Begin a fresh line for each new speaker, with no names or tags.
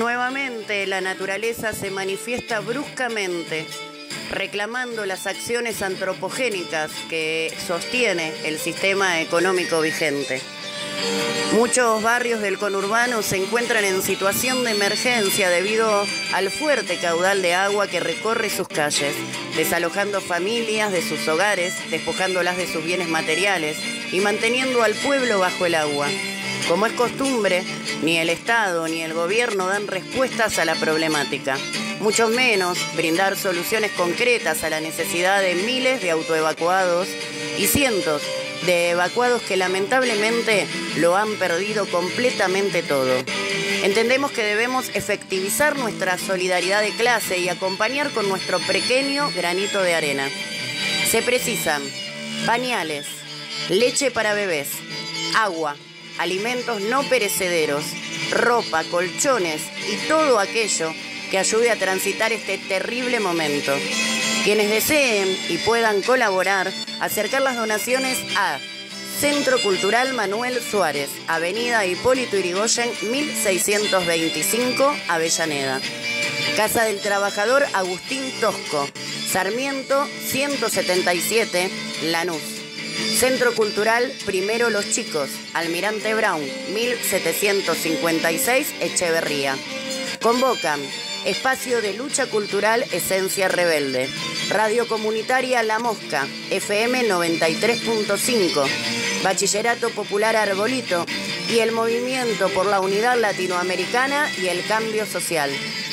Nuevamente la naturaleza se manifiesta bruscamente, reclamando las acciones antropogénicas que sostiene el sistema económico vigente. Muchos barrios del conurbano se encuentran en situación de emergencia debido al fuerte caudal de agua que recorre sus calles, desalojando familias de sus hogares, despojándolas de sus bienes materiales y manteniendo al pueblo bajo el agua. Como es costumbre, ni el Estado ni el gobierno dan respuestas a la problemática, mucho menos brindar soluciones concretas a la necesidad de miles de autoevacuados y cientos de evacuados que lamentablemente lo han perdido completamente todo. Entendemos que debemos efectivizar nuestra solidaridad de clase y acompañar con nuestro pequeño granito de arena. Se precisan pañales, leche para bebés, agua, alimentos no perecederos, ropa, colchones y todo aquello que ayude a transitar este terrible momento. Quienes deseen y puedan colaborar, acercar las donaciones a Centro Cultural Manuel Suárez, Avenida Hipólito Yrigoyen, 1625, Avellaneda. Casa del Trabajador Agustín Tosco, Sarmiento 177, Lanús. Centro Cultural Primero Los Chicos, Almirante Brown, 1756, Echeverría. Convocan Espacio de Lucha Cultural Esencia Rebelde, Radio Comunitaria La Mosca, FM 93.5, Bachillerato Popular Arbolito y el Movimiento por la Unidad Latinoamericana y el Cambio Social.